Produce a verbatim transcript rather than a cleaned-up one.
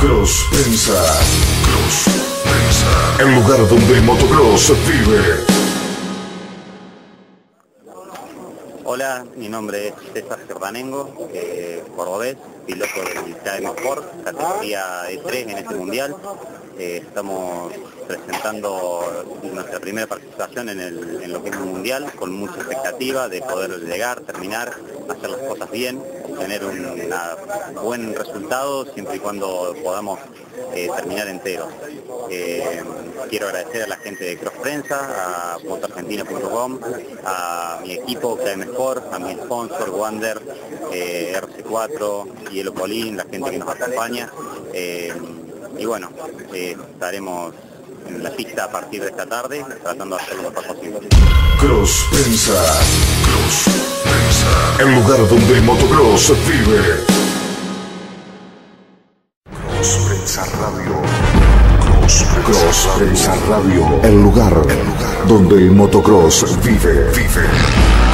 Cross Prensa. Cross Prensa. El lugar donde el motocross vive. Hola, mi nombre es César Servanengo, eh, cordobés, piloto del K M Sport, categoría E tres en este mundial. Eh, estamos presentando nuestra primera participación en, el, en lo que es un mundial, con mucha expectativa de poder llegar, terminar, hacer las cosas bien, tener un una buen resultado siempre y cuando podamos eh, terminar enteros. Eh, quiero agradecer a la gente de Cross Prensa, a moto argentina punto com, a mi equipo K M Sport, a mi sponsor Wander, eh, R C cuatro, Hielo Colín, la gente que nos acompaña. Eh, y bueno, eh, estaremos en la pista a partir de esta tarde, tratando de hacer lo mejor posible. Cross Prensa. Cross Prensa. El lugar donde el motocross vive. Cross Prensa Radio. Cross Prensa, Cross Prensa Radio. El lugar, el lugar donde el motocross vive. Vive.